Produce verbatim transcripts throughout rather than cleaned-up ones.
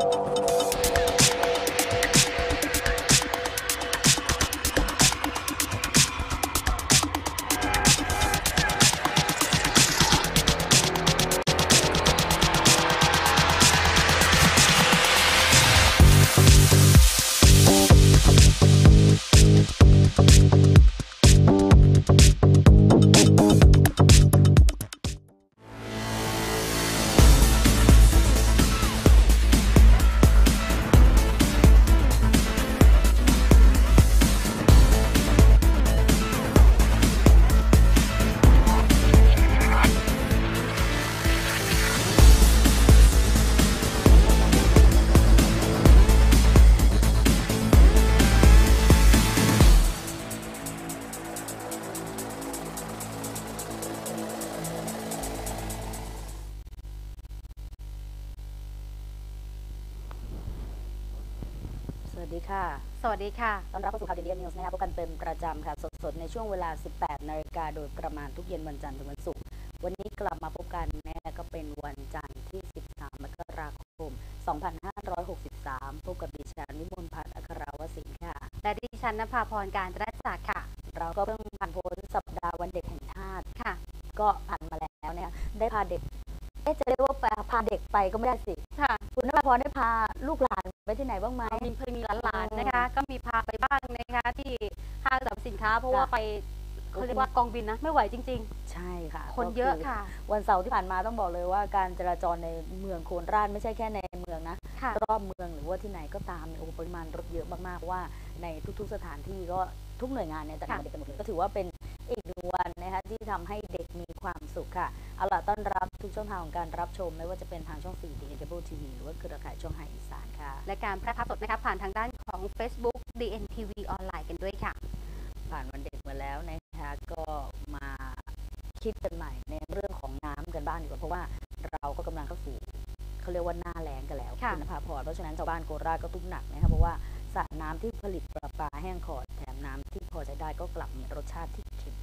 สวัสดีค่ะสวัสดีค่ะต้อนรับเข้าสู่ข่าวเด่นนิวส์นะคะพบกันเป็นประจำค่ะสดๆในช่วงเวลา สิบแปดนาฬิกาโดยประมาณทุกเย็นวันจันทร์ถึงวันศุกร์วันนี้กลับมาพบกันนะก็เป็นวันจันทร์ที่ สิบสาม มกราคม สองพันห้าร้อยหกสิบสาม พบกับดิฉันวิมลพัฒน์อัครวสินทร์ค่ะและดิฉันณภาพรการจราจักรค่ะเราก็เพิ่งผ่านพ้นสัปดาห์วันเด็กแห่งชาติค่ะก็ผ่านมาแล้วเนี่ยได้พาเด็กจะเรียกว่าพาเด็กไปก็ไม่ได้สิค่ะคุณณภาพรได้พาลูกหลานไปที่ไหนบ้างไหมมีเคยมีหลานๆนะคะก็มีพาไปบ้างนะคะที่ห้างสรรพสินค้าเพราะว่าไปเขาเรียกว่ากองบินนะไม่ไหวจริงๆใช่ค่ะคนเยอะค่ะวันเสาร์ที่ผ่านมาต้องบอกเลยว่าการจราจรในเมืองโคราชไม่ใช่แค่ในเมืองนะรอบเมืองหรือว่าที่ไหนก็ตามเนี่ยโอ้ปริมาณรถเยอะมากๆว่าในทุกๆสถานที่ก็ทุกหน่วยงานเนี่ยจัดงานเด็กกันหมดเลยก็ถือว่าเป็นอีกหนึ่งวันนะคะที่ทำให้เด็กมีความสุขค่ะเอาล่ะต้อนรับทุกช่องทางของการรับชมไม่ว่าจะเป็นทางช่อง สี่ ดี เอ็น Cable ที วี หรือว่าเครือข่ายช่องไฮอีสานค่ะและการแพร่ภาพสดนะคะผ่านทางด้านของ Facebook ดี เอ็น ที วี ออนไลน์กันด้วยค่ะผ่านวันเด็กมาแล้วนะคะก็มาคิดกันใหม่ในเรื่องของน้ำกันบ้างดีกว่าเพราะว่าเราก็กำลังเข้าสู่เขาเรียกว่าหน้าแล้งกันแล้วคุณภาพพรเพราะฉะนั้นชาวบ้านโคราชก็ทุกข์หนักนะคะเพราะว่าสระน้ำที่ผลิตประปาแห้งขอดแถมน้ำที่พอใช้ได้ก็กลับมีรสชาติที่เค็ม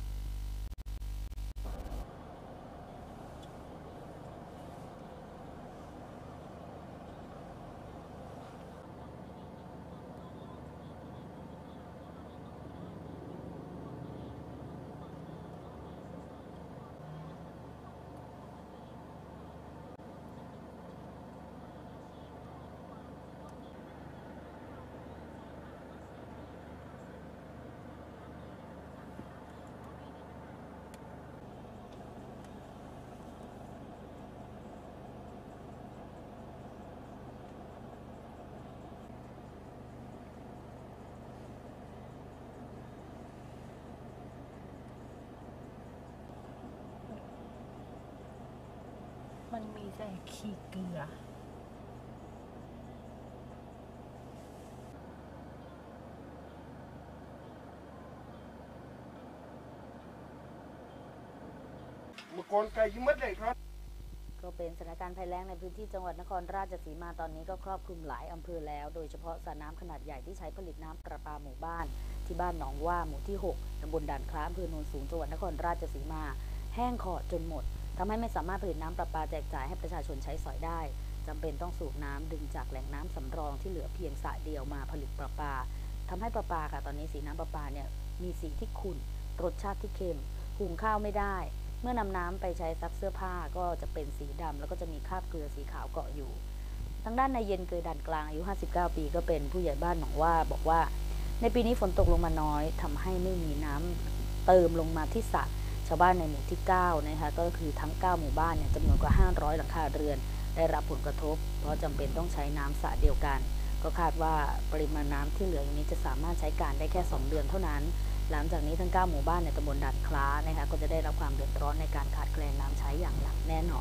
มันมีแต่ขี้เกลือมากรไก่ยิ่งมัดเลยครับก็เป็นสถานการณ์ภัยแล้งในพื้นที่จังหวัดนครราชสีมาตอนนี้ก็ครอบคลุมหลายอำเภอแล้วโดยเฉพาะสระน้ำขนาดใหญ่ที่ใช้ผลิตน้ำประปาหมู่บ้านที่บ้านหนองว่าหมู่ที่หกตำบลด่านคล้าอำเภอโนนสูงจังหวัดนครราชสีมาแห้งขอดจนหมดทำให้ไม่สามารถผลิตน้ำประปาแจกจ่ายให้ประชาชนใช้สอยได้จำเป็นต้องสูบน้ำดึงจากแหล่งน้ำสำรองที่เหลือเพียงสระเดียวมาผลิตประปาทำให้ประปาค่ะตอนนี้สีน้ำประปาเนี่ยมีสีที่ขุ่นรสชาติที่เค็มหุงข้าวไม่ได้เมื่อนำน้ำไปใช้ซักเสื้อผ้าก็จะเป็นสีดำแล้วก็จะมีคราบเกลือสีขาวเกาะอยู่ทางด้านนายเย็นเกยดันกลางอายุห้าสิบเก้าปีก็เป็นผู้ใหญ่บ้านหนองว่าบอกว่าในปีนี้ฝนตกลงมาน้อยทำให้ไม่มีน้ำเติมลงมาที่สระชาวบ้านในหมู่ที่เก้านะคะก็คือทั้งเก้าหมู่บ้านเนี่ยจำนวนกว่าห้าร้อยหลังคาเรือนได้รับผลกระทบเพราะจำเป็นต้องใช้น้ำสระเดียวกันก็คาดว่าปริมาณน้ำที่เหลืออย่างนี้จะสามารถใช้การได้แค่สองเดือนเท่านั้นหลังจากนี้ทั้งเก้าหมู่บ้านในตำบลด่านคล้านะคะก็จะได้รับความเดือดร้อนในการขาดแคลนน้ำใช้อย่างหนักแน่นอน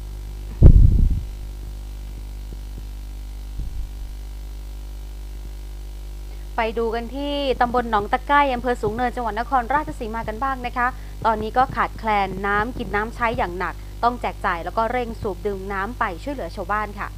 ไปดูกันที่ตำบลหนองตะไคร่อำเภอสูงเนินจังหวัดนครราชสีมากันบ้างนะคะตอนนี้ก็ขาดแคลนน้ำกินน้ำใช้อย่างหนักต้องแจกจ่ายแล้วก็เร่งสูบดื่มน้ำไปช่วยเหลือชาวบ้านค่ะ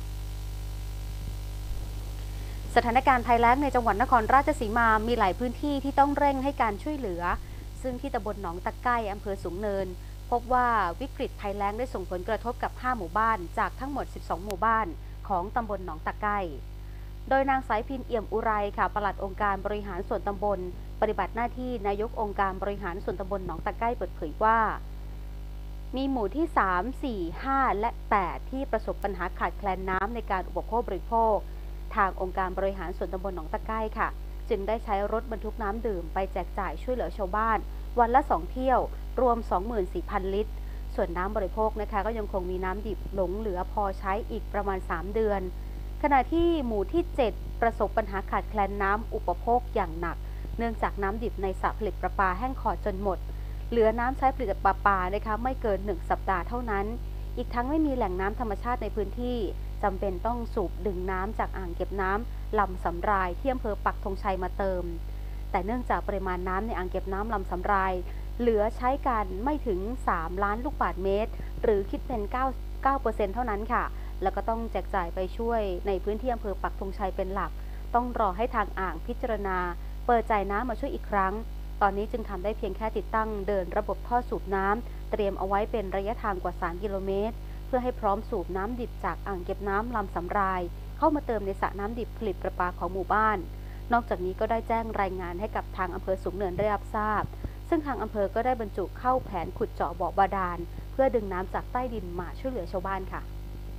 สถานการณ์ภัยแล้งในจังหวัดนครราชสีมามีหลายพื้นที่ที่ต้องเร่งให้การช่วยเหลือซึ่งที่ตำบลหนองตะไคร่อำเภอสูงเนินพบว่าวิกฤตภัยแล้งได้ส่งผลกระทบกับห้าหมู่บ้านจากทั้งหมดสิบสองหมู่บ้านขของตำบลหนองตะไก้โดยนางสายพินเอี่ยมอุไรค่ะปลัดองค์การบริหารส่วนตำบลปฏิบัติหน้าที่นายกองค์การบริหารส่วนตำบลหนองตะไก้เปิดเผยว่ามีหมู่ที่สาม สี่ ห้า และ แปด ที่ประสบปัญหาขาดแคลนน้ำในการอุปโภคบริโภคทางองค์การบริหารส่วนตำบลหนองตะไก้ค่ะจึงได้ใช้รถบรรทุกน้ำดื่มไปแจกจ่ายช่วยเหลือชาวบ้านวันละสองเที่ยวรวม สองหมื่นสี่พัน ลิตรส่วนน้ำบริโภคนะคะก็ยังคงมีน้ำดิบหลงเหลือพอใช้อีกประมาณสามเดือนขณะที่หมู่ที่เจ็ดประสบปัญหาขาดแคลนน้ำอุปโภคอย่างหนักเนื่องจากน้ำดิบในสระผลิตประปาแห้งขอดจนหมดเหลือน้ำใช้ผลิตประปานะคะไม่เกินหนึ่งสัปดาห์เท่านั้นอีกทั้งไม่มีแหล่งน้ำธรรมชาติในพื้นที่จำเป็นต้องสูบดึงน้ำจากอ่างเก็บน้ำลำสำรายที่อำเภอปักธงชัยมาเติมแต่เนื่องจากปริมาณน้ำในอ่างเก็บน้ำลำสำรายเหลือใช้กันไม่ถึงสามล้านลูกบาศก์เมตรหรือคิดเป็น เก้า เก้าเปอร์เซ็นต์ เท่านั้นค่ะแล้วก็ต้องแจกจ่ายไปช่วยในพื้นที่อำเภอปักธงชัยเป็นหลักต้องรอให้ทางอ่างพิจารณาเปิดจ่ายน้ำมาช่วยอีกครั้งตอนนี้จึงทำได้เพียงแค่ติดตั้งเดินระบบท่อสูบน้ำเตรียมเอาไว้เป็นระยะทางกว่าสามกิโลเมตรเพื่อให้พร้อมสูบน้ำดิบจากอ่างเก็บน้ำลำสำรายเข้ามาเติมในสระน้ำดิบผลิตประปาของหมู่บ้านนอกจากนี้ก็ได้แจ้งรายงานให้กับทางอำเภอสูงเนินได้รับทราบซึ่งทางอำเภอก็ได้บรรจุเข้าแผนขุดเจาะบ่อบาดาลเพื่อดึงน้ำจากใต้ดินมาช่วยเหลือชาวบ้านค่ะ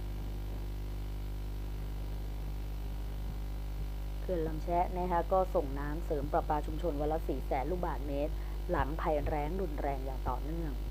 เขื่อนลำแชะนะคะก็ส่งน้ำเสริมประปาชุมชนวันละสี่แสนลูกบาศก์เมตรหลังภัยแล้งรุนแรงอย่างต่อเนื่อง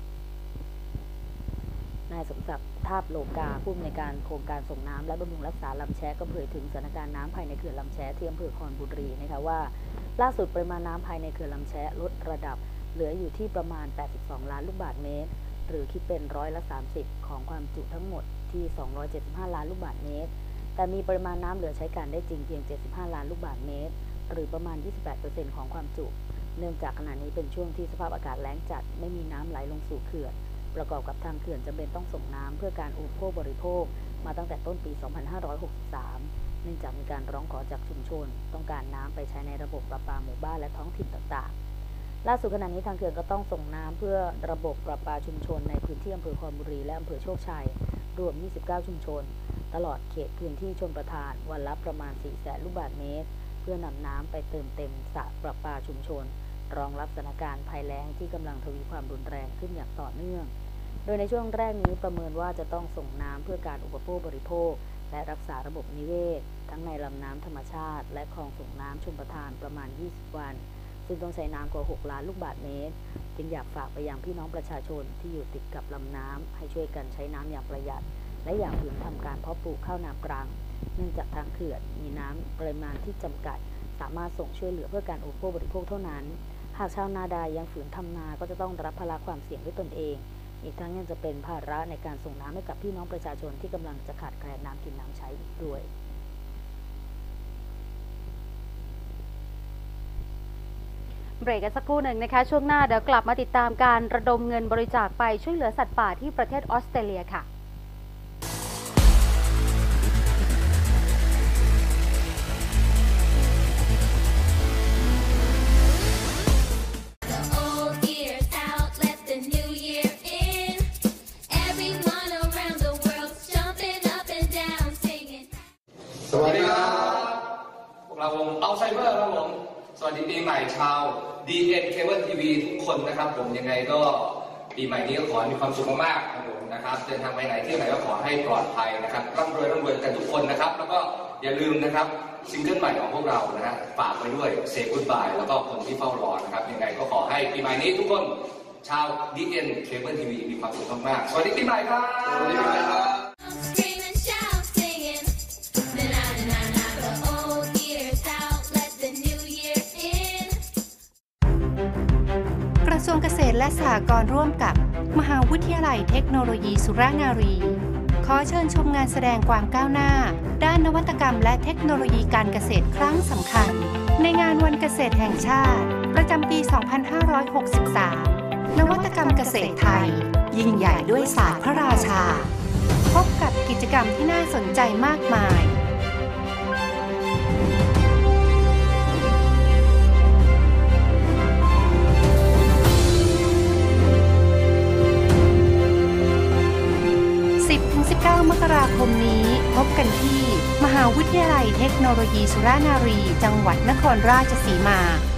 นายสมศักดิ์ทาบโลกาผู้อำนวยการโครงการส่งน้ำและบำรุงรักษาลำแชะก็เผยถึงสถานการณ์น้ำภายในเขื่อนลำแชะที่อำเภอคอนบุรีนะคะว่าล่าสุดปริมาณน้ำภายในเขื่อนลำแชะลดระดับเหลืออยู่ที่ประมาณแปดสิบสองล้านลูกบาศก์เมตรหรือคิดเป็นร้อยละสามสิบของความจุทั้งหมดที่สองร้อยเจ็ดสิบห้าล้านลูกบาศก์เมตรแต่มีปริมาณน้ำเหลือใช้การได้จริงเพียงเจ็ดสิบห้าล้านลูกบาศก์เมตรหรือประมาณ ยี่สิบแปดเปอร์เซ็นต์ ของความจุเนื่องจากขณะนี้เป็นช่วงที่สภาพอากาศแล้งจัดไม่มีน้ำไหลลงสู่เขื่อนประกอบกับทางเขื่อนจำเป็นต้องส่งน้ำเพื่อการอุปโภคบริโภคมาตั้งแต่ต้นปี สองพันห้าร้อยหกสิบสาม เนื่องจากมีการร้องขอจากชุมชนต้องการน้ำไปใช้ในระบบประปาหมู่บ้านและท้องถิ่นต่างๆล่าสุดขณะนี้ทางเขื่อนก็ต้องส่งน้ำเพื่อระบบประปาชุมชนในพื้นที่อำเภอคอนบุรีและอำเภอโชคชัยรวมยี่สิบเก้าชุมชนตลอดเขตพื้นที่ชลประทานวันละประมาณสี่แสนลูกบาศก์เมตรเพื่อนำน้ำไปเติมเต็มสระประปาชุมชนรองรับสถานการณ์ภัยแล้งที่กำลังทวีความรุนแรงขึ้นอย่างต่อเนื่องโดยในช่วงแรกนี้ประเมินว่าจะต้องส่งน้ำเพื่อการอุปโภคบริโภคและรักษาระบบนิเวศทั้งในลำน้ำธรรมชาติและคลองส่งน้ำชลประทานประมาณยี่สิบวันซึ่งต้องใช้น้ำกว่าหกล้านลูกบาศก์เมตรจึงอยากฝากไปยังพี่น้องประชาชนที่อยู่ติดกับลำน้ำให้ช่วยกันใช้น้ำอย่างประหยัดและอย่าฝืนทำการเพาะปลูกข้าวนาปรังเนื่องจากทางเขื่อนมีน้ำปริมาณที่จำกัดสามารถส่งช่วยเหลือเพื่อการอุปโภคบริโภคเท่านั้นหากชาวนาใดยังฝืนทำนาก็จะต้องรับภาระความเสี่ยงด้วยตนเองอีกทั้งยังจะเป็นภาระในการส่งน้ำให้กับพี่น้องประชาชนที่กำลังจะขาดแคลนน้ำกินน้ำใช้อีกด้วยเบรกกันสักครู่หนึ่งนะคะช่วงหน้าเดี๋ยวกลับมาติดตามการระดมเงินบริจาคไปช่วยเหลือสัตว์ป่าที่ประเทศออสเตรเลียค่ะสวัสดีครับพวกเราวงเอาไซเบอร์ครับผมสวัสดีปีใหม่ชาว ดี เอ็น Cable ที วี ทุกคนนะครับผมยังไงก็ปีใหม่นี้ก็ขอให้มีความสุขมากๆครับผมนะครับเดินทางไปไหนที่ไหนก็ขอให้ปลอดภัยนะครับร่ำรวยร่ำรวยกันทุกคนนะครับแล้วก็อย่าลืมนะครับซิงเกิลใหม่ของพวกเรานะฮะฝากไว้ด้วย Say Goodbye แล้วก็คนที่เฝ้ารอนะครับยังไงก็ขอให้ปีใหม่นี้ทุกคนชาว ดี เอ็น Cable ที วี มีความสุขมากๆสวัสดีปีใหม่ครับสวัสดีปีใหม่ครับกระทรวงเกษตรและสหกรณ์ร่วมกับมหาวิทยาลัยเทคโนโลยีสุราษฎร์ธานีขอเชิญชมงานแสดงความก้าวหน้าด้านนวัตกรรมและเทคโนโลยีการเกษตรครั้งสำคัญในงานวันเกษตรแห่งชาติประจำปี สองพันห้าร้อยหกสิบสาม นวัตกรรมเกษตรไทยยิ่งใหญ่ด้วยศาสตร์พระราชาพบกับกิจกรรมที่น่าสนใจมากมายสิบถึงสิบเก้ามกราคมนี้พบกันที่มหาวิทยาลัยเทคโนโลยีสุรานารีจังหวัดนครราชสีมา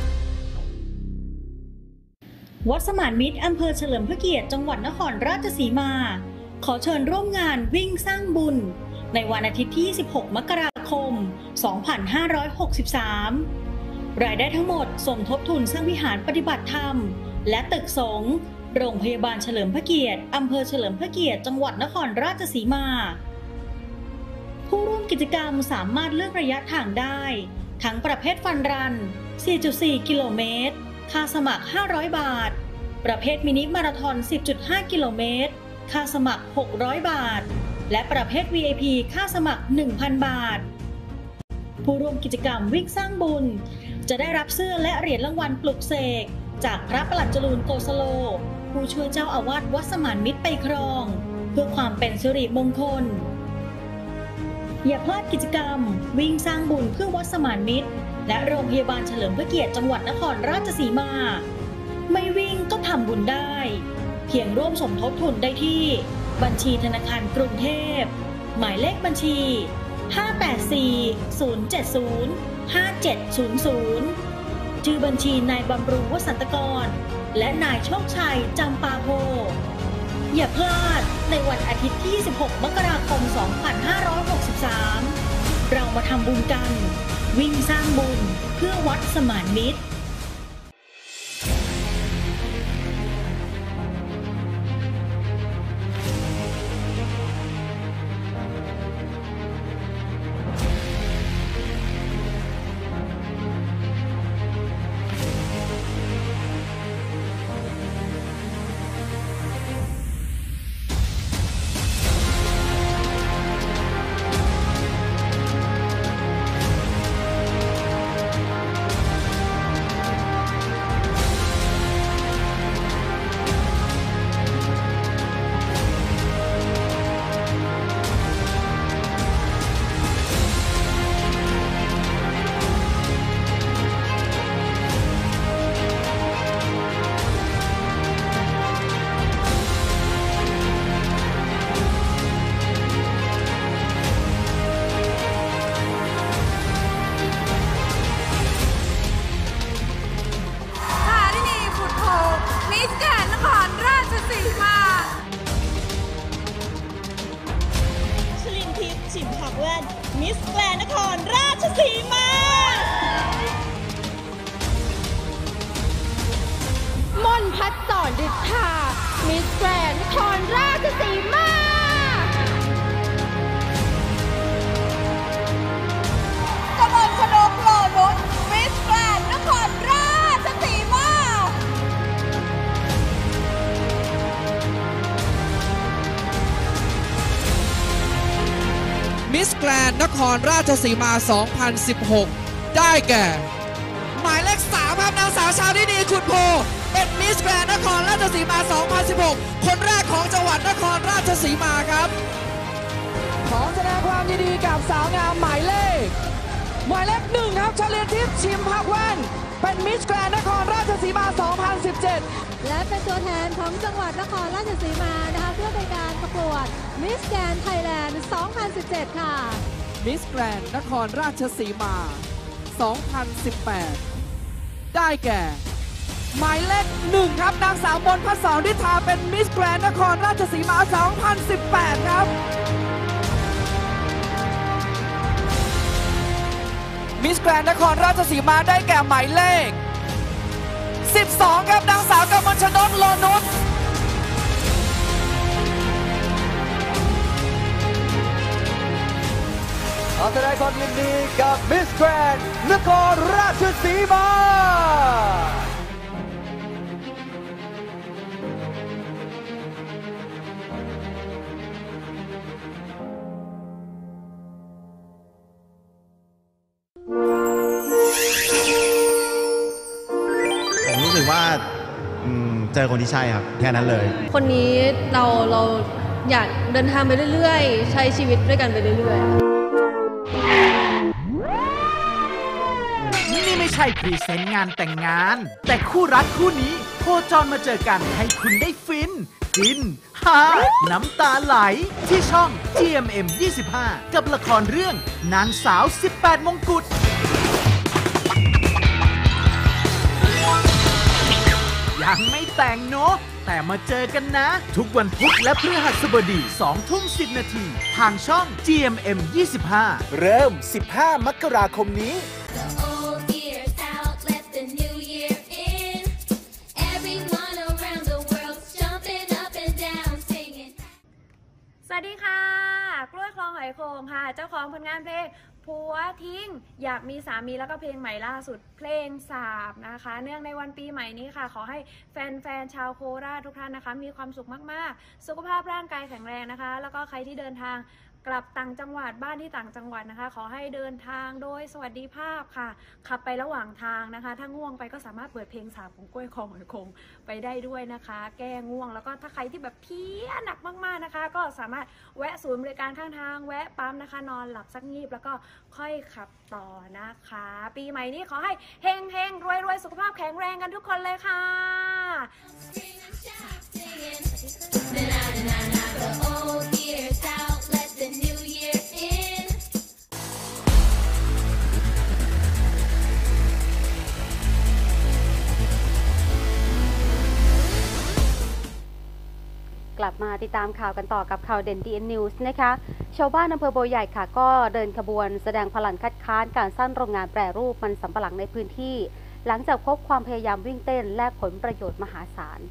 วัดสมานมิตรอำเภอเฉลิมพระเกียรติจังหวัดนครราชสีมาขอเชิญร่วมงานวิ่งสร้างบุญในวันอาทิตย์ที่ยี่สิบหกมกราคมสองพันห้าร้อยหกสิบสามรายได้ทั้งหมดสมทบทุนสร้างวิหารปฏิบัติธรรมและตึกสงฆ์โรงพยาบาลเฉลิมพระเกียรติอำเภอเฉลิมพระเกียรติจังหวัดนครราชสีมาผู้ร่วมกิจกรรมสามารถเลือกระยะทางได้ทั้งประเภทฟันรัน สี่จุดสี่ กิโลเมตรค่าสมัครห้าร้อยบาทประเภทมินิมาราธอน สิบจุดห้า กิโลเมตรค่าสมัครหกร้อยบาทและประเภท วี ไอ พี ค่าสมัคร หนึ่งพัน บาทผู้ร่วมกิจกรรมวิ่งสร้างบุญจะได้รับเสื้อและเหรียญรางวัลปลุกเสกจากพระประหลัดจรูนโกสโลผู้ช่วยเจ้าอาวาสวัดสมานมิตรไปครองเพื่อความเป็นสิริมงคลอย่าพลาดกิจกรรมวิ่งสร้างบุญเพื่อวัดสมานมิตรและโรงพยาบาลเฉลิมพระเกียรติจังหวัดนครราชสีมาไม่วิ่งก็ทำบุญได้เพียงร่วมสมทบทุนได้ที่บัญชีธนาคารกรุงเทพหมายเลขบัญชีห้า แปด สี่ ศูนย์ เจ็ด ศูนย์ ห้า เจ็ด ศูนย์ ศูนย์ชื่อบัญชีนายบำรุงวสันตกรและนายโชคชัยจำปาโพอย่าพลาดในวันอาทิตย์ที่ยี่สิบหกมกราคมสองพันห้าร้อยหกสิบสามเรามาทำบุญกันวิ่งสร้างบุญเพื่อวัดสมานมิตรมิสแกรนด์นครราชสีมามนพัฒน์สอนฤทธามิสแกรนด์นครราชสีมากมลชนกโลนุชมิสแกรนด์นครราชสีมามิสแกรนด์นครราชสีมา สองพันสิบหก ได้แก่ หมายเลขสามครับนางสาวชาลินีขุนโพเป็นมิสแกรนด์นครราชสีมา สองพันสิบหก คนแรกของจังหวัดนครราชสีมาครับขอแสดงความยินดีกับสาวงามหมายเลขหมายเลขหนึ่งครับชลินทิพย์ชิมพักแว่นเป็นมิสแกรนด์นครราชสีมา สองพันสิบเจ็ดและเป็นตัวแทนของจังหวัดนครราชสีมานะคะเพื่อเป็นการประกวดมิสแกรนด์ไทยแลนด์ สองพันสิบเจ็ด ค่ะมิสแกรนด์นครราชสีมา สองพันสิบแปด ได้แก่หมายเลขหนึ่งครับนางสาวมนพัฒน์สอนฤทธาเป็นมิสแกรนด์นครราชสีมา สองพันสิบแปด ครับมิสแกรนด์นครราชสีมาได้แก่หมายเลขสิบสองครับนางสาวกมลชนกโลนุชขอแสดงความยินดีกับมิสแกรนด์นครราชสีมาผมรู้สึกว่าเจอคนที่ใช่ครับแค่นั้นเลยคนนี้เราเราอยากเดินทางไปเรื่อยๆใช้ชีวิตด้วยกันไปเรื่อยๆนี่ไม่ใช่พรีเซนต์งานแต่งงานแต่คู่รักคู่นี้โคจรมาเจอกันให้คุณได้ฟินกินหฮาน้ำตาไหลที่ช่อง จี เอ็ม เอ็ม ยี่สิบห้า กับละครเรื่องนางสาว สิบแปด มงกุฎยังไม่แต่งเนอะแต่มาเจอกันนะ ทุกวันพุธและพฤหัสบดี สองทุ่มสิบนาทีทางช่อง จี เอ็ม เอ็ม ยี่สิบห้า เริ่ม สิบห้ามกราคมนี้สวัสดีค่ะกล้วยคลองหอยโขงค่ะเจ้าของผลงานเพลงผัวทิ้งอยากมีสามีแล้วก็เพลงใหม่ล่าสุดเพลงสาบนะคะเนื่องในวันปีใหม่นี้ค่ะขอให้แฟนๆชาวโคราชทุกท่านนะคะมีความสุขมากๆสุขภาพร่างกายแข็งแรงนะคะแล้วก็ใครที่เดินทางกลับต่างจังหวัดบ้านที่ต่างจังหวัดนะคะขอให้เดินทางโดยสวัสดิภาพค่ะขับไประหว่างทางนะคะถ้าง่วงไปก็สามารถเปิดเพลงสาบของกล้วยคลองหอยโขงไปได้ด้วยนะคะแก้ง่วงแล้วก็ถ้าใครที่แบบเพี้ยหนักมากๆนะคะก็สามารถแวะศูนย์บริการข้างทางแวะปั๊มนะคะนอนหลับสักงีบแล้วก็ค่อยขับต่อนะคะปีใหม่นี้ขอให้เฮงเฮงรวยรวยสุขภาพแข็งแรงกันทุกคนเลยค่ะกลับมาติดตามข่าวกันต่อกับข่าวเด่น ดี เอ็น News นะคะชาวบ้านอำเภอโบวใหญ่ค่ะก็เดินขบวนแสดงพลังคัดค้านการสร้างโรงงานแปรรูปมันสำปะหลังในพื้นที่ หลังจากพบความพยายามวิ่งเต้นแลกผลประโยชน์มหาศาล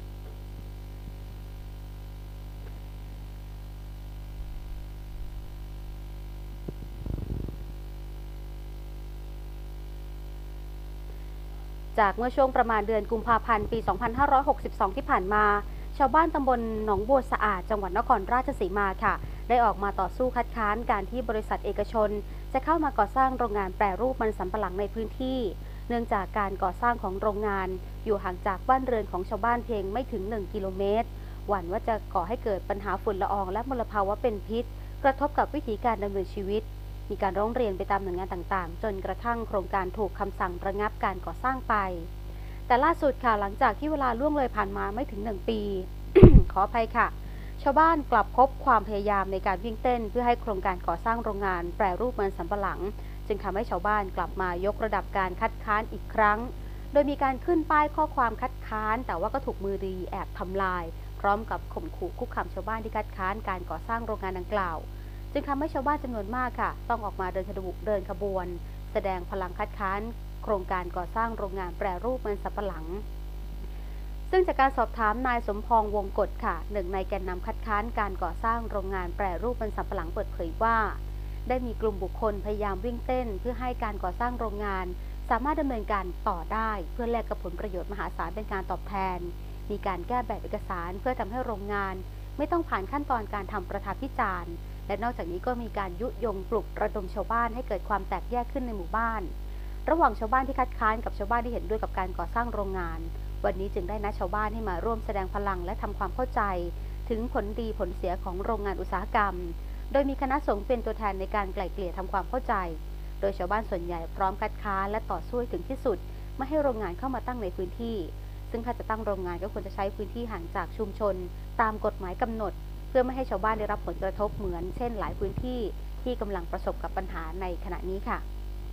จากเมื่อช่วงประมาณเดือนกุมภาพันธ์ปี สองพันห้าร้อยหกสิบสอง ที่ผ่านมาชาวบ้านตำบลหนองบัวสะอาดจังหวัดนครราชสีมาค่ะได้ออกมาต่อสู้คัดค้านการที่บริษัทเอกชนจะเข้ามาก่อสร้างโรงงานแปรรูปมันสำปะหลังในพื้นที่เนื่องจากการก่อสร้างของโรงงานอยู่ห่างจากบ้านเรือนของชาวบ้านเพียงไม่ถึงหนึ่งกิโลเมตรหวั่นว่าจะก่อให้เกิดปัญหาฝุ่นละอองและมลภาวะเป็นพิษกระทบกับวิถีการดำเนินชีวิตมีการร้องเรียนไปตามหน่วยงานต่างๆจนกระทั่งโครงการถูกคำสั่งระงับการก่อสร้างไปแต่ล่าสุดค่ะหลังจากที่เวลาล่วงเลยผ่านมาไม่ถึงหนึ่งปี ขออภัยค่ะชาวบ้านกลับพบความพยายามในการวิ่งเต้นเพื่อให้โครงการก่อสร้างโรงงานแปรรูปมันสำปะหลังจึงทำให้ชาวบ้านกลับมายกระดับการคัดค้านอีกครั้งโดยมีการขึ้นป้ายข้อความคัดค้านแต่ว่าก็ถูกมือดีแอบทำลายพร้อมกับข่มขู่คุกคามชาวบ้านที่คัดค้านการก่อสร้างโรงงานดังกล่าวจึงทำให้ชาวบ้านจำนวนมากค่ะต้องออกมาเดินขบวนเดินขบวนแสดงพลังคัดค้านโครงการก่อสร้างโรงงานแปรรูปมันสำปะหลังซึ่งจากการสอบถามนายสมพงษ์วงกฎค่ะหนึ่งในแกนนำคัดค้านการก่อสร้างโรงงานแปรรูปมันสำปะหลังเปิดเผยว่าได้มีกลุ่มบุคคลพยายามวิ่งเต้นเพื่อให้การก่อสร้างโรงงานสามารถดำเนินการต่อได้เพื่อแลกกับผลประโยชน์มหาศาลเป็นการตอบแทนมีการแก้แบบเอกสารเพื่อทำให้โรงงานไม่ต้องผ่านขั้นตอนการทำประชาพิจารณ์และนอกจากนี้ก็มีการยุยงปลุกระดมชาวบ้านให้เกิดความแตกแยกขึ้นในหมู่บ้านระหว่างชาวบ้านที่คัดค้านกับชาวบ้านที่เห็นด้วยกับการก่อสร้างโรงงานวันนี้จึงได้นัดชาวบ้านให้มาร่วมแสดงพลังและทำความเข้าใจถึงผลดีผลเสียของโรงงานอุตสาหกรรมโดยมีคณะสงฆ์เป็นตัวแทนในการไกล่เกลี่ยทำความเข้าใจโดยชาวบ้านส่วนใหญ่พร้อมคัดค้านและต่อสู้ถึงที่สุดไม่ให้โรงงานเข้ามาตั้งในพื้นที่ซึ่งถ้าจะตั้งโรงงานก็ควรจะใช้พื้นที่ห่างจากชุมชนตามกฎหมายกำหนดเพื่อไม่ให้ชาวบ้านได้รับผลกระทบเหมือนเช่นหลายพื้นที่ที่กำลังประสบกับปัญหาในขณะนี้ค่ะ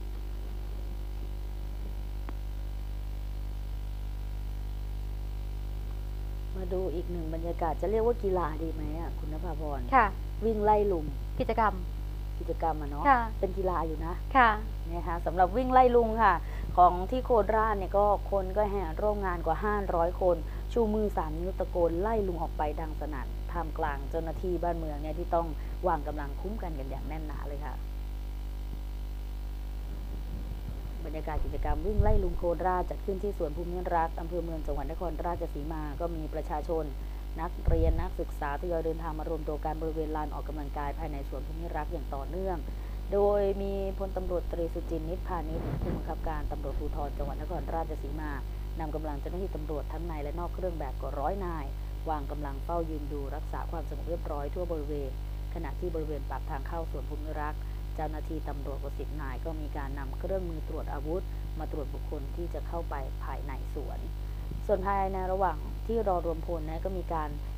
มาดูอีกหนึ่งบรรยากาศจะเรียกว่ากีฬาดีไหมอ่ะคุณนภาพรค่ะวิ่งไล่ลุงกิจกรรมกิจกรรมอ่ะเนาะเป็นกีฬาอยู่นะค่ะนะคะสำหรับวิ่งไล่ลุงค่ะของที่โคราชเนี่ยก็คนก็แห่ร่วมงานกว่าห้าร้อยคนชูมือสามนิ้วตะโกนไล่ลุงออกไปดังสนั่นท่ามกลางเจ้าหน้าที่บ้านเมืองเนี่ยที่ต้องวางกำลังคุ้มกันกันอย่างแน่นหนาเลยค่ะบรรยากาศกิจกรรมวิ่งไล่ลุงโคราชจัดขึ้นที่สวนภูมิรักษ์อำเภอเมืองจังหวัดนครราชสีมาก็มีประชาชนนักเรียนนักศึกษาทยอยเดินทางมารวมตัวกันบริเวณลานออกกำลังกายภายในสวนภูมิรักษ์อย่างต่อเนื่องโดยมีพลตำรวจตรีสุจินต์นิจพานิชผู้บังคับการตำรวจภูธรจังหวัดนครราชสีมานำกำลังเจ้าหน้าที่ตำรวจทั้งในและนอกเครื่องแบบกว่าร้อยนายวางกำลังเฝ้ายืนดูรักษาความสงบเรียบร้อยทั่วบริเวณขณะที่บริเวณปากทางเข้าสวนภูมิรักษ์เจ้าหน้าที่ตำรวจกว่าสิบนายก็มีการนำเครื่องมือตรวจอาวุธมาตรวจบุคคลที่จะเข้าไปภายในสวนส่วนภายในระหว่างที่รอรวมพลนะก็มีการ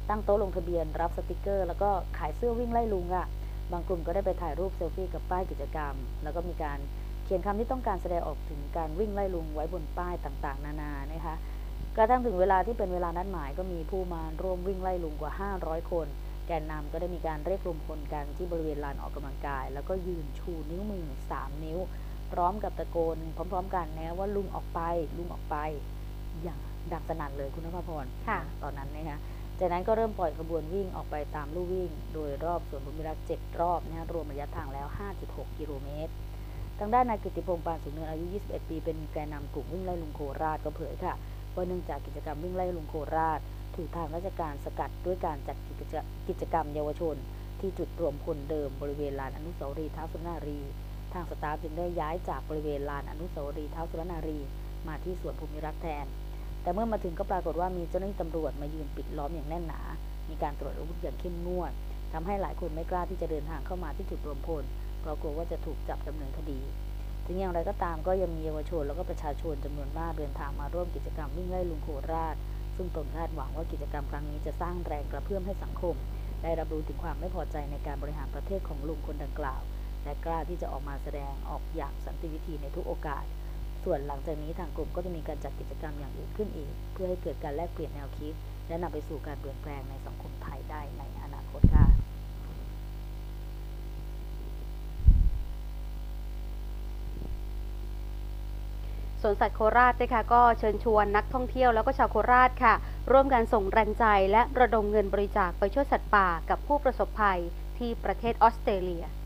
ตั้งโต๊ะลงทะเบียนรับสติกเกอร์แล้วก็ขายเสื้อวิ่งไล่ลุงอะบางกลุ่มก็ได้ไปถ่ายรูปเซลฟี่กับป้ายกิจกรรมแล้วก็มีการเขียนคำที่ต้องการแสดงออกถึงการวิ่งไล่ลุงไว้บนป้ายต่างๆนานานะคะกระทั่งถึงเวลาที่เป็นเวลานัดหมายก็มีผู้มาร่วมวิ่งไล่ลุงกว่าห้าร้อยคนแกนนำก็ได้มีการเรียกรวมพลกันที่บริเวณลานออกกำลังกายแล้วก็ยืนชูนิ้วมือสามนิ้วพร้อมกับตะโกนพร้อมๆกันนะว่าลุงออกไปลุงออกไปอย่างดังสนั่นเลยคุณนภพรตอนนั้นนะคะจากนั้นก็เริ่มปล่อยขบวนวิ่งออกไปตามลู่วิ่งโดยรอบสวนภูมิรักษ์เจ็ดรอบนะรวมระยะทางแล้ว ห้าจุดหก กิโลเมตรทางด้านนายกิติพงษ์ปานสูงเนินอายุ ยี่สิบเอ็ด ปีเป็นแกนนำกลุ่มวิ่งไล่ลุงโคราชก็เผยค่ะว่าเนื่องจากกิจกรรมวิ่งไล่ลุงโคราชถูกทางราชการสกัดด้วยการจัดกิจกรรมเยาวชนที่จุดรวมพลเดิมบริเวณลานอนุสาวรีย์ท้าวสุรนารีทางสตาฟจึงได้ย้ายจากบริเวณลานอนุสาวรีย์ท้าวสุรนารีมาที่สวนภูมิรักษ์แทนแต่เมื่อมาถึงก็ปรากฏว่ามีเจ้าหน้าที่ตำรวจมายืนปิดล้อมอย่างแน่นหนามีการตรวจอาวุธอย่างเข้มงวดทำให้หลายคนไม่กล้าที่จะเดินทางเข้ามาที่จุดรวมพลเพราะกลัวว่าจะถูกจับดำเนินคดีถึงอย่างไรก็ตามก็ยังมีเยาวชนแล้วก็ประชาชนจำนวนมากเดินทางมาร่วมกิจกรรมวิ่งไล่ลุงโคราชซึ่งตนคาดหวังว่ากิจกรรมครั้งนี้จะสร้างแรงกระเพื่อมให้สังคมได้รับรู้ถึงความไม่พอใจในการบริหารประเทศของลุงคนดังกล่าวและกล้าที่จะออกมาแสดงออกอย่างสันติวิธีในทุกโอกาสส่วนหลังจากนี้ทางกลุ่มก็จะมีการจัดกิจกรรมอย่างอื่นขึ้นอีกเพื่อให้เกิดการแลกเปลี่ยนแนวคิดและนำไปสู่การเปลี่ยนแปลงในสังคมไทยได้ในอนาคตค่ะสวนสัตว์โคราชนะคะก็เชิญชวนนักท่องเที่ยวแล้วก็ชาวโคราชค่ะร่วมกันส่งแรงใจและระดมเงินบริจาคไปช่วยสัตว์ป่ากับผู้ประสบภัยที่ประเทศออสเตรเลีย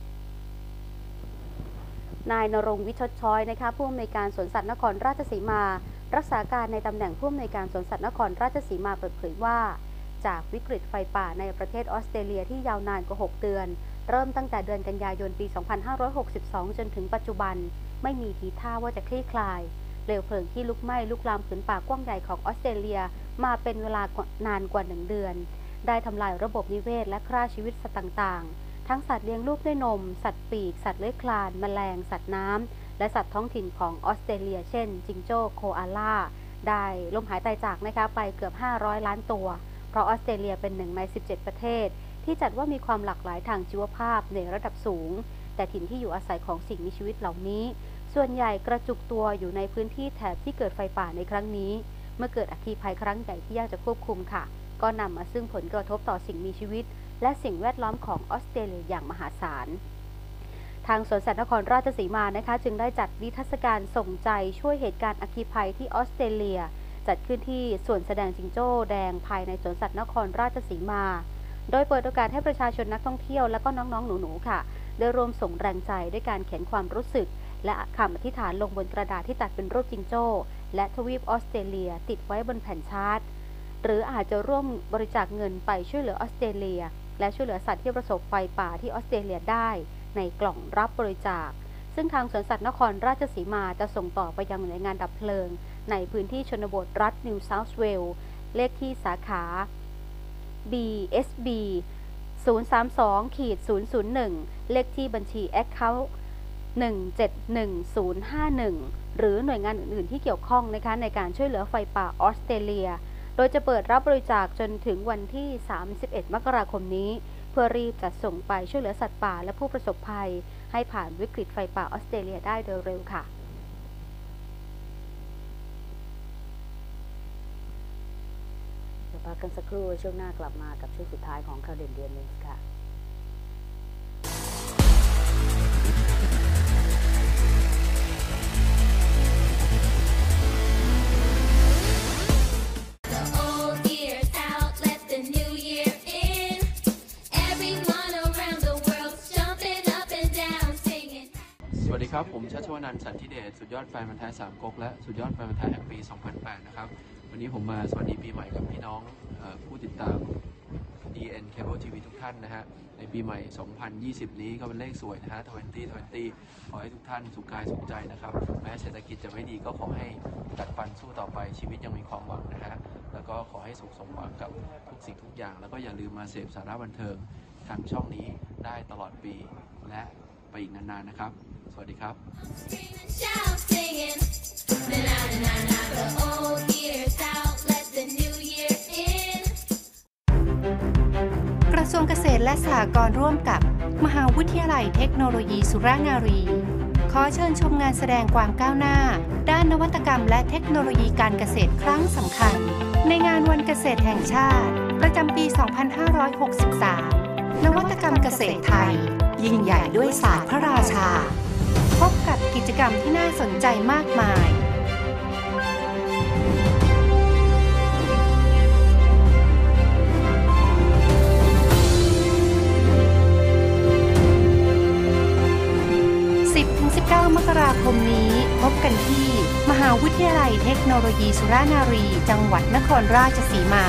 นายณรงค์วิชชช้อยนะคะผู้อำนวยการสวนสัตว์นครราชสีมารักษาการในตำแหน่งผู้อำนวยการสวนสัตว์นครราชสีมาเปิดเผยว่าจากวิกฤตไฟป่าในประเทศออสเตรเลียที่ยาวนานกว่าหกเดือนเริ่มตั้งแต่เดือนกันยายนปีสองพันห้าร้อยหกสิบสองจนถึงปัจจุบันไม่มีทีท่าว่าจะคลี่คลายเปลวเพลิงที่ลุกไหม้ลุกลามผืนป่ากว้างใหญ่ของออสเตรเลียมาเป็นเวลานานกว่าหนึ่งเดือนได้ทำลายระบบนิเวศและฆ่าชีวิตสัตว์ต่างๆทั้งสัตว์เลี้ยงลูกด้วยนมสัตว์ปีกสัตว์เลื้อยคลานแมลงสัตว์น้ำและสัตว์ท้องถิ่นของออสเตรเลียเช่นจิงโจ้โคอาล่าได้ล้มหายตายจากนะคะไปเกือบห้าร้อยล้านตัวเพราะออสเตรเลียเป็นหนึ่งในสิบเจ็ดประเทศที่จัดว่ามีความหลากหลายทางชีวภาพในระดับสูงแต่ถิ่นที่อยู่อาศัยของสิ่งมีชีวิตเหล่านี้ส่วนใหญ่กระจุกตัวอยู่ในพื้นที่แถบที่เกิดไฟป่าในครั้งนี้เมื่อเกิดอัคคีภัยครั้งใหญ่ที่ยากจะควบคุมค่ะก็นำมาซึ่งผลกระทบต่อสิ่งมีชีวิตและสิ่งแวดล้อมของออสเตรเลียอย่างมหาศาลทางสวนสัตว์นครราชสีมานะคะจึงได้จัดนิทรรศการส่งใจช่วยเหตุการณ์อัคคีภัยที่ออสเตรเลียจัดขึ้นที่ส่วนแสดงจิงโจ้แดงภายในสวนสัตว์นครราชสีมาโดยเปิดโอกาสให้ประชาชนนักท่องเที่ยวและก็น้องๆหนูๆค่ะได้ร่วมส่งแรงใจด้วยการเขียนความรู้สึกและคำอธิษฐานลงบนกระดาษที่ตัดเป็นรูปจิงโจ้และทวีปออสเตรเลียติดไว้บนแผ่นชาร์ตหรืออาจจะร่วมบริจาคเงินไปช่วยเหลือออสเตรเลียและช่วยเหลือสัตว์ที่ประสบไฟป่าที่ออสเตรเลียได้ในกล่องรับบริจาคซึ่งทางสวนสัตว์นครราชสีมาจะส่งต่อไปยังหน่วยงานดับเพลิงในพื้นที่ชนบทรัฐนิวเซาท์เวลส์เลขที่สาขา บี เอส บี ศูนย์ สาม สอง ศูนย์ ศูนย์ หนึ่ง เลขที่บัญชี Account หนึ่ง เจ็ด หนึ่ง ศูนย์ ห้า หนึ่งหรือหน่วยงานอื่นๆที่เกี่ยวข้องนะคะในการช่วยเหลือไฟป่าออสเตรเลียโดยจะเปิดรับบริจาคจนถึงวันที่สามสิบเอ็ดมกราคมนี้เพื่อรีบจัดส่งไปช่วยเหลือสัตว์ป่าและผู้ประสบภัยให้ผ่านวิกฤตไฟป่าออสเตรเลียได้โดยเร็วค่ะเดี๋ยวพักกันสักครู่ช่วงหน้ากลับมากับช่วงสุดท้ายของข่าวเด่นเดือนนี้ค่ะสวัสดีครับผมชัชวนันท์สันติเดชสุดยอดแฟนพันธุ์แท้สามก๊กและสุดยอดแฟนพันธุ์แท้แห่งปีสองพันแปดนะครับวันนี้ผมมาสวัสดีปีใหม่กับพี่น้องผู้ติดตาม ดี เอ็น Cable ที วี ทุกท่านนะฮะในปีใหม่สองพันยี่สิบนี้ก็เป็นเลขสวยนะฮะยี่สิบ ยี่สิบขอให้ทุกท่านสุขกายสุขใจนะครับแม้เศรษฐกิจจะไม่ดีก็ขอให้กัดฟันสู้ต่อไปชีวิตยังมีความหวังนะฮะแล้วก็ขอให้สุขสมหวังกับทุกสิ่งทุกอย่างแล้วก็อย่าลืมมาเสพสาระบันเทิงทางช่องนี้ได้ตลอดปีและไปอีกนานๆนะครับสวัสดีครับระทรวงเกษตรและสหกรณ์ร่วมกับมหาวิทยาลัยเทคโนโลยีสุรานารี ขอเชิญชมงานแสดงความก้าวหน้าด้านนวัตกรรมและเทคโนโลยีการเกษตรครั้งสำคัญในงานวันเกษตรแห่งชาติประจำปี สองพันห้าร้อยหกสิบสาม นวัตกรรมเกษตรไทยยิ่งใหญ่ด้วยศาสตร์พระราชาพบกับกิจกรรมที่น่าสนใจมากมายสิบถึงสิบเก้ามกราคมนี้พบกันที่มหาวิทยาลัยเทคโนโลยีสุรานารีจังหวัดนครราชสีมา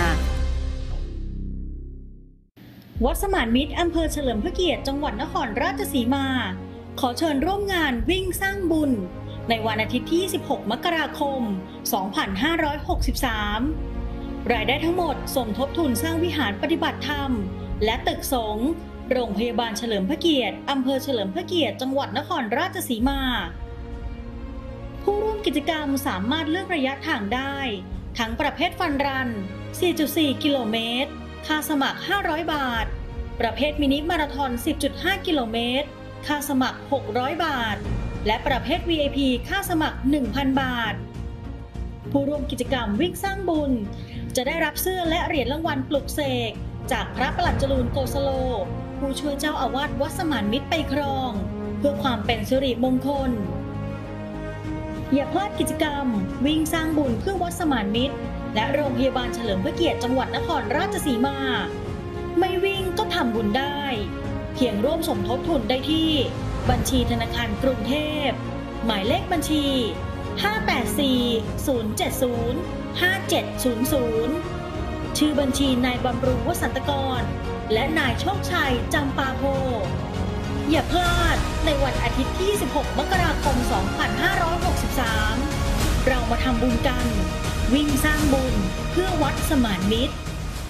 วัดสมานมิตรอำเภอเฉลิมพระเกียรติจังหวัดนครราชสีมาขอเชิญร่วมงานวิ่งสร้างบุญในวันอาทิตย์ที่ยี่สิบหกมกราคมสองพันห้าร้อยหกสิบสามรายได้ทั้งหมดสมทบทุนสร้างวิหารปฏิบัติธรรมและตึกสงฆ์โรงพยาบาลเฉลิมพระเกียรติอำเภอเฉลิมพระเกียรติจังหวัดนครราชสีมาผู้ร่วมกิจกรรมสามารถเลือกระยะทางได้ทั้งประเภทฟันรัน สี่จุดสี่ กิโลเมตรค่าสมัครห้าร้อยบาทประเภทมินิมาราธอน สิบจุดห้า กิโลเมตรค่าสมัครหกร้อยบาทและประเภท วี ไอ พี ค่าสมัคร หนึ่งพัน บาทผู้ร่วมกิจกรรมวิ่งสร้างบุญจะได้รับเสื้อและเหรียญรางวัลปลุกเสกจากพระปลัดจรูนโกสโลผู้ช่วยเจ้าอาวาสวัดสมานมิตรไปครองเพื่อความเป็นสิริมงคลอย่าพลาดกิจกรรมวิ่งสร้างบุญเพื่อวัดสมานมิตรและโรงพยาบาลเฉลิมพระเกียรติจังหวัดนครราชสีมาไม่วิ่งก็ทำบุญได้เพียงร่วมสมทบทุนได้ที่บัญชีธนาคารกรุงเทพหมายเลขบัญชี ห้า แปด สี่ ศูนย์ เจ็ด ศูนย์ ห้า เจ็ด ศูนย์ ศูนย์ ชื่อบัญชีนายบำรุงวสันตกรและนายโชคชัยจำปาโพอย่าพลาดในวันอาทิตย์ที่ยี่สิบหกมกราคมสองพันห้าร้อยหกสิบสามเรามาทำบุญกันวิ่งสร้างบุญเพื่อวัดสมานมิตร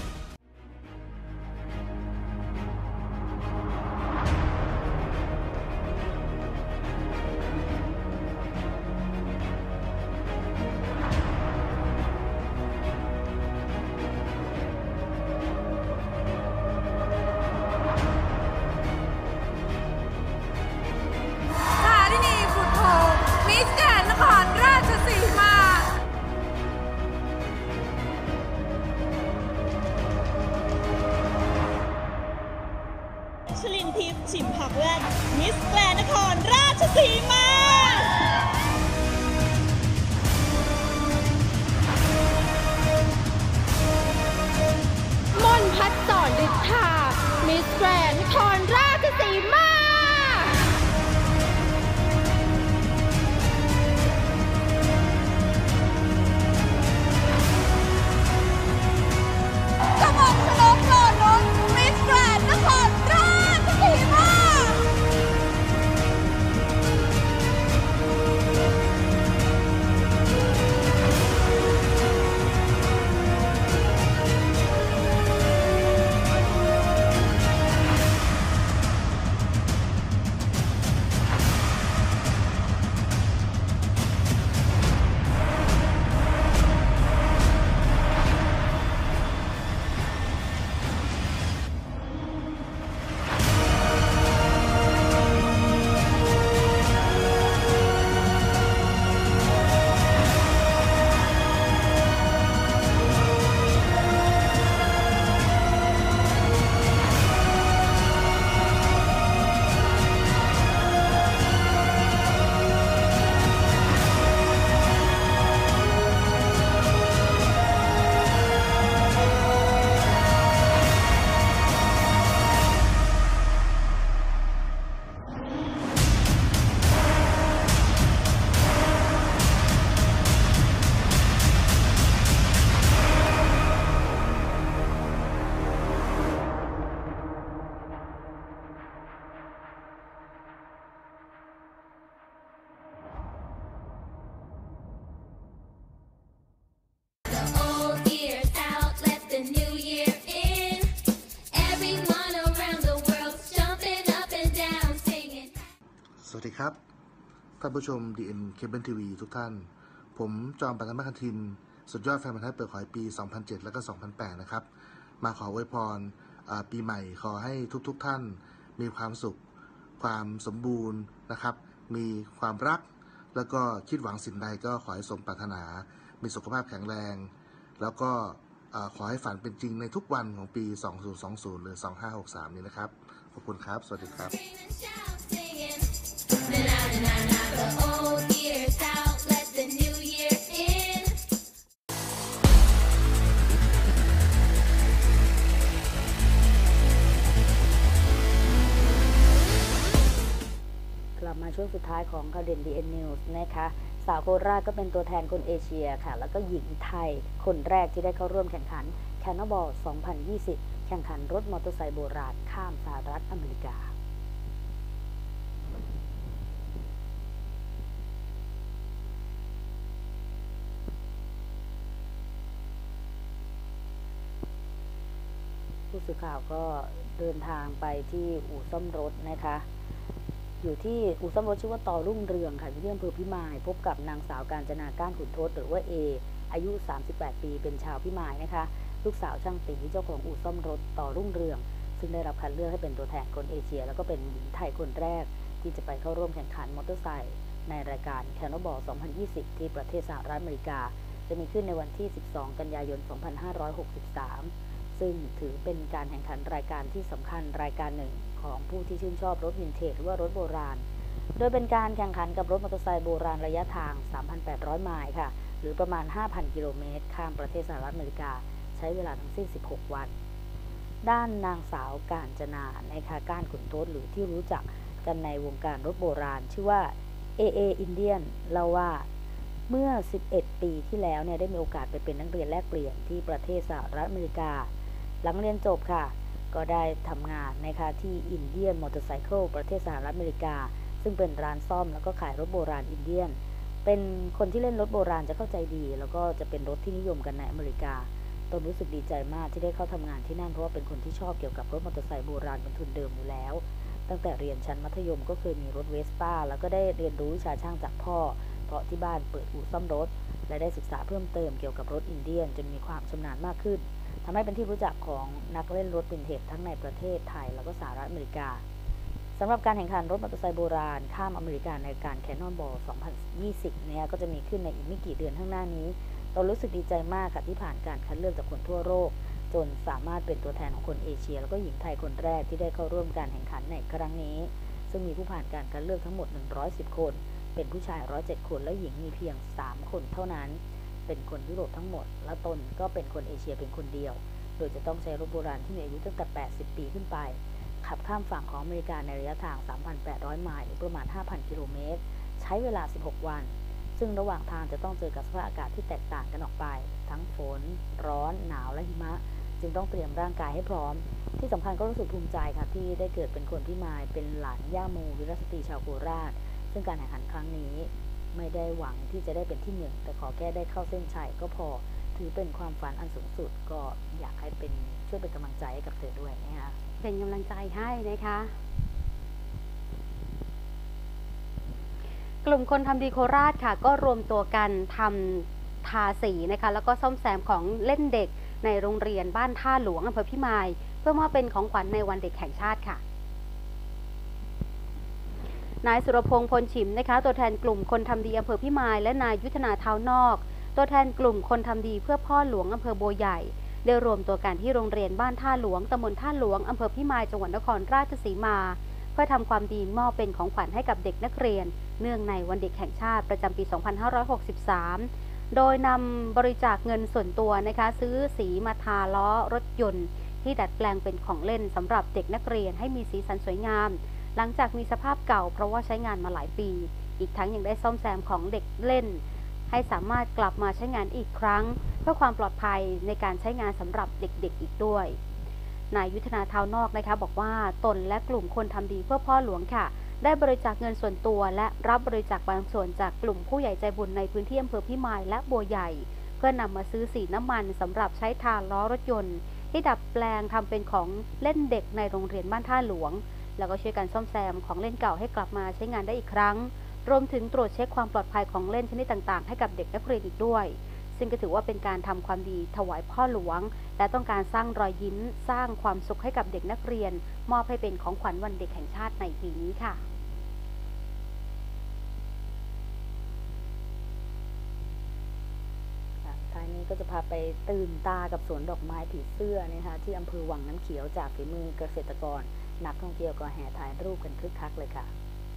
มิสแกรนด์นครราชสีมาชลินทิพย์ชิมผักแว่นมิสแกรนด์นครราชสีมามนพัฒน์สอนฤทธามิสแกรนด์นครราชสีมาสวัสดีครับท่านผู้ชม ดี เอ็น Cable ที วี ทุกท่านผมจอม ปัญญา คันธินสุดยอดแฟนพันธุ์แท้เปิดขอยปี สองพันเจ็ด และก็ สองพันแปด นะครับมาขออวยพรปีใหม่ขอให้ทุกๆท่านมีความสุขความสมบูรณ์นะครับมีความรักแล้วก็คิดหวังสิ่งใดก็ขอให้สมปรารถนามีสุขภาพแข็งแรงแล้วก็ขอให้ฝันเป็นจริงในทุกวันของปี สองพันยี่สิบ หรือ สองพันห้าร้อยหกสิบสาม นี้นะครับขอบคุณครับสวัสดีครับกลับมาช่วงสุดท้ายของข่าวเด่น ดี เอ็น News นะคะสาวโคราชก็เป็นตัวแทนคนเอเชียค่ะแล้วก็หญิงไทยคนแรกที่ได้เข้าร่วมแข่งขันแคนนอบอล สองพันยี่สิบ แข่งขันรถมอเตอร์ไซค์โบราณข้ามสหรัฐอเมริกาผู้สื่อข่าวก็เดินทางไปที่อู่ซ่อมรถนะคะอยู่ที่อู่ซ่อมรถชื่อว่าต่อรุ่งเรืองค่ะที่อำเภอพิมายพบกับนางสาวกาญจนาก้านขุนทศหรือว่าเออายุสามสิบแปดปีเป็นชาวพิมายนะคะลูกสาวช่างตีเจ้าของอู่ซ่อมรถต่อรุ่งเรืองซึ่งได้รับคัดเลือกให้เป็นตัวแทนคนเอเชียแล้วก็เป็นหญิงไทยคนแรกที่จะไปเข้าร่วมแข่งขันมอเตอร์ไซค์ในรายการแคนนอบอล สองพันยี่สิบ ที่ประเทศสหรัฐอเมริกาจะมีขึ้นในวันที่สิบสองกันยายนสองพันห้าร้อยหกสิบสามซึ่งถือเป็นการแข่งขันรายการที่สำคัญรายการหนึ่งของผู้ที่ชื่นชอบรถวินเทจหรือว่ารถโบราณโดยเป็นการแข่งขันกับรถมอเตอร์ไซค์โบราณระยะทาง สามพันแปดร้อย ไมล์ค่ะหรือประมาณ ห้าพัน กิโลเมตรข้ามประเทศสหรัฐอเมริกาใช้เวลาทั้งสิ้นสิบหกวันด้านนางสาวกาญจนานะคะก้านขุนทศหรือที่รู้จักกันในวงการรถโบราณชื่อว่า เอ เอ Indian เล่าว่าเมื่อสิบเอ็ดปีที่แล้วเนี่ยได้มีโอกาสไปเป็นนักเรียนแลกเปลี่ยนที่ประเทศสหรัฐอเมริกาหลังเรียนจบค่ะก็ได้ทำงานนะคะที่อินเดียนมอเตอร์ไซค์ประเทศสหรัฐอเมริกาซึ่งเป็นร้านซ่อมแล้วก็ขายรถโบราณอินเดียนเป็นคนที่เล่นรถโบราณจะเข้าใจดีแล้วก็จะเป็นรถที่นิยมกันในอเมริกาตนรู้สึกดีใจมากที่ได้เข้าทำงานที่นั่นเพราะว่าเป็นคนที่ชอบเกี่ยวกับรถมอเตอร์ไซค์โบราณเป็นทุนเดิมอยู่แล้วตั้งแต่เรียนชั้นมัธยมก็เคยมีรถเวสป้าแล้วก็ได้เรียนรู้วิชาช่างจากพ่อเพราะที่บ้านเปิดอู่ซ่อมรถและได้ศึกษาเพิ่มเติมเกี่ยวกับรถอินเดียนจนมีความชำนาญมากขึ้นทำให้เป็นที่รู้จักของนักเล่นรถวินเทจทั้งในประเทศไทยแล้วก็สหรัฐอเมริกาสำหรับการแข่งขันรถมอเตอร์ไซค์โบราณข้ามอเมริกาในการแคนนอนบอล สองพันยี่สิบ เนี่ยก็จะมีขึ้นในอีกไม่กี่เดือนข้างหน้านี้เรารู้สึกดีใจมากค่ะที่ผ่านการคัดเลือกจากคนทั่วโลกจนสามารถเป็นตัวแทนของคนเอเชียแล้วก็หญิงไทยคนแรกที่ได้เข้าร่วมการแข่งขันในครั้งนี้ซึ่งมีผู้ผ่านการคัดเลือกทั้งหมดหนึ่งร้อยสิบคนเป็นผู้ชายหนึ่งร้อยเจ็ดคนและหญิงมีเพียงสามคนเท่านั้นเป็นคนยุโรปทั้งหมดและตนก็เป็นคนเอเชียเป็นคนเดียวโดยจะต้องใช้รถโบราณที่มีอายุตั้งแต่แปดสิบปีขึ้นไปขับข้ามฝั่งของอเมริกาในระยะทาง สามพันแปดร้อย ไมล์หรือประมาณ ห้าพัน กิโลเมตรใช้เวลาสิบหกวันซึ่งระหว่างทางจะต้องเจอกับสภาพอากาศที่แตกต่างกันออกไปทั้งฝนร้อนหนาวและหิมะจึงต้องเตรียมร่างกายให้พร้อมที่สำคัญก็รู้สึกภูมิใจค่ะที่ได้เกิดเป็นคนพิมายเป็นหลานย่าโมวีรสตรีชาวโคราชซึ่งการแข่งขันครั้งนี้ไม่ได้หวังที่จะได้เป็นที่หนึ่งแต่ขอแค่ได้เข้าเส้นชัยก็พอถือเป็นความฝันอันสูงสุดก็อยากให้เป็นช่วยเป็นกำลังใจให้กับเธอด้วยนะคะเป็นกำลังใจให้นะคะกลุ่มคนทำดีโคราชค่ะก็รวมตัวกันทำทาสีนะคะแล้วก็ซ่อมแซมของเล่นเด็กในโรงเรียนบ้านท่าหลวงอำเภอพิมายเพื่อมอบเป็นของขวัญในวันเด็กแห่งชาติค่ะนายสุรพงษ์พลฉิมนะคะตัวแทนกลุ่มคนทำดีอำเภอพิมายและนายยุทธนาเท้านอกตัวแทนกลุ่มคนทำดีเพื่อพ่อหลวงอำเภอบัวใหญ่ได้รวมตัวกันที่โรงเรียนบ้านท่าหลวงตำบลท่าหลวงอำเภอพิมายจังหวัดนครราชสีมาเพื่อทำความดีมอบเป็นของขวัญให้กับเด็กนักเรียนเนื่องในวันเด็กแห่งชาติประจำปี สองพันห้าร้อยหกสิบสาม โดยนำบริจาคเงินส่วนตัวนะคะซื้อสีมาทาล้อรถยนต์ที่ดัดแปลงเป็นของเล่นสำหรับเด็กนักเรียนให้มีสีสันสวยงามหลังจากมีสภาพเก่าเพราะว่าใช้งานมาหลายปีอีกทั้งยังได้ซ่อมแซมของเด็กเล่นให้สามารถกลับมาใช้งานอีกครั้งเพื่อความปลอดภัยในการใช้งานสำหรับเด็กๆอีกด้วยนายยุทธนาเท้านอกนะคะบอกว่าตนและกลุ่มคนทำดีเพื่อพ่อหลวงค่ะได้บริจาคเงินส่วนตัวและรับบริจาคบางส่วนจากกลุ่มผู้ใหญ่ใจบุญในพื้นที่อำเภอพิมายและบัวใหญ่เพื่อนำมาซื้อสีน้ำมันสำหรับใช้ทาล้อรถยนต์ที่ดัดแปลงทำเป็นของเล่นเด็กในโรงเรียนบ้านท่าหลวงแล้วก็ช่วยกันซ่อมแซมของเล่นเก่าให้กลับมาใช้งานได้อีกครั้งรวมถึงตรวจเช็คความปลอดภัยของเล่นชนิดต่างๆให้กับเด็กนักเรียนอีกด้วยซึ่งก็ถือว่าเป็นการทำความดีถวายพ่อหลวงและต้องการสร้างรอยยิ้มสร้างความสุขให้กับเด็กนักเรียนมอบให้เป็นของขวัญวันเด็กแห่งชาติในปีนี้ค่ะท้ายนี้ก็จะพาไปตื่นตากับสวนดอกไม้ผีเสื้อนะคะที่อำเภอวังน้ำเขียวจากฝีมือเกษตรกรนักท่องเที่ยวก็แห่ถ่ายรูปกันคึกคักเลยค่ะ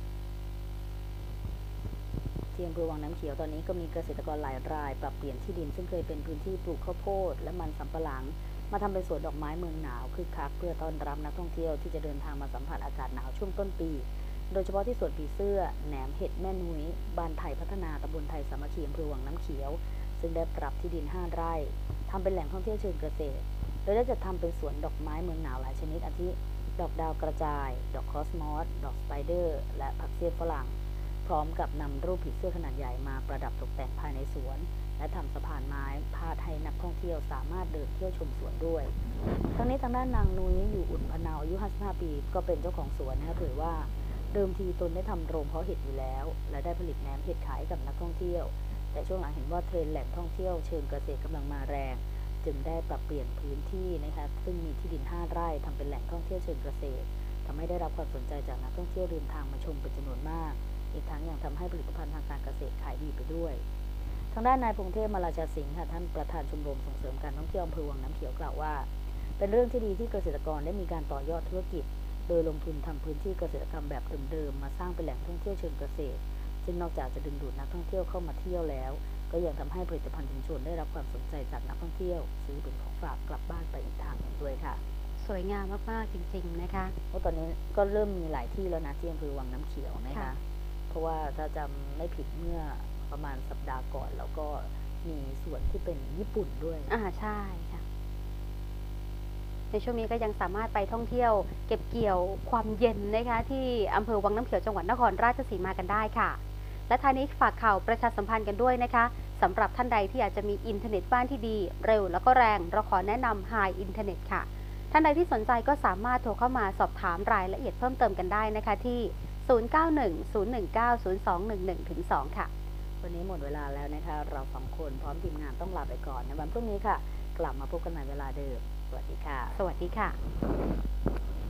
ที่อำเภอวังน้ำเขียวตอนนี้ก็มีเกษตรกรหลายรายปรับเปลี่ยนที่ดินซึ่งเคยเป็นพื้นที่ปลูกข้าวโพดและมันสำปะหลังมาทำเป็นสวนดอกไม้เมืองหนาวคึกคักเพื่อต้อนรับนักท่องเที่ยวที่จะเดินทางมาสัมผัสอากาศหนาวช่วงต้นปีโดยเฉพาะที่สวนผีเสื้อแหนมเห็ดแม่นุ้ยบ้านไทยพัฒนาตำบลไทยสามัคคีอำเภอวังน้ำเขียวซึ่งได้ปรับที่ดินห้าไร่ทำเป็นแหล่งท่องเที่ยวเชิงเกษตรโดยได้จัดทำเป็นสวนดอกไม้เมืองหนาวหลายชนิดอาทิดอกดาวกระจายดอกคอสมอสดอกสไปเดอร์และผักเสี้ยฝรั่งพร้อมกับนำรูปผีเสื้อขนาดใหญ่มาประดับตกแต่งภายในสวนและทำสะพานไม้พาดให้นักท่องเที่ยวสามารถเดินเที่ยวชมสวนด้วยทั้งนี้ทางด้านนางนุ้ยอยู่อุ่นพนาวอายุห้าสิบห้าปีก็เป็นเจ้าของสวนนะคะเผยว่าเดิมทีตนได้ทำโรงเพาะเห็ดอยู่แล้วและได้ผลิตแหนมเห็ดขายกับนักท่องเที่ยวแต่ช่วงหลังเห็นว่าเทรนด์แหล่งท่องเที่ยวเชิงเกษตรกำลังมาแรงจึงได้ปรับเปลี่ยนพื้นที่นะคะซึ่งมีที่ดินห้าไร่ทำเป็นแหล่งท่องเที่ยวเชิงเกษตรทำให้ได้รับความสนใจจากนักท่องเที่ยวเดินทางมาชมเป็นจำนวนมากอีกทั้งยังทำให้ผลิตภัณฑ์ทางการเกษตรขายดีไปด้วยทางด้านนายพงเทพมาราชาสิงห์ค่ะท่านประธานชมรมส่งเสริมการท่องเที่ยวอำเภอวังน้ำเขียวกล่าวว่าเป็นเรื่องที่ดีที่เกษตรกรได้มีการต่อยอดธุรกิจโดยลงทุนทำพื้นที่เกษตรกรรมแบบเดิมๆมาสร้างเป็นแหล่งท่องเที่ยวเชิงเกษตรซึ่งนอกจากจะดึงดูดนักท่องเที่ยวเข้ามาเที่ยวแล้วก็ยังทำให้ผลิตภัณฑ์ชุมชนได้รับความสนใจจากนักท่องเที่ยวซื้อเป็นของฝากกลับบ้านไปอีกทางหนึ่งด้วยค่ะสวยงามมากๆจริงๆนะคะเพราะตอนนี้ก็เริ่มมีหลายที่แล้วนะที่อำเภอวังน้ำเขียวนะคะเพราะว่าถ้าจำไม่ผิดเมื่อประมาณสัปดาห์ก่อนแล้วก็มีส่วนที่เป็นญี่ปุ่นด้วยอ่าใช่ค่ะในช่วงนี้ก็ยังสามารถไปท่องเที่ยวเก็บเกี่ยวความเย็นนะคะที่อำเภอวังน้ำเขียวจังหวัดนครราชสีมากันได้ค่ะและท้ายนี้ฝากข่าวประชาสัมพันธ์กันด้วยนะคะสำหรับท่านใดที่อยากจะมีอินเทอร์เน็ตบ้านที่ดีเร็วแล้วก็แรงเราขอแนะนำ High Internet ค่ะท่านใดที่สนใจก็สามารถโทรเข้ามาสอบถามรายละเอียดเพิ่มเติมกันได้นะคะที่ศูนย์ เก้า หนึ่ง ศูนย์ หนึ่ง เก้า ศูนย์ สอง หนึ่ง หนึ่ง ถึง สองค่ะวันนี้หมดเวลาแล้วนะคะเราสองคนพร้อมทีมงานต้องลาไปก่อนในวันพรุ่งนี้ค่ะกลับมาพบกันใหม่เวลาเดิมสวัสดีค่ะสวัสดีค่ะ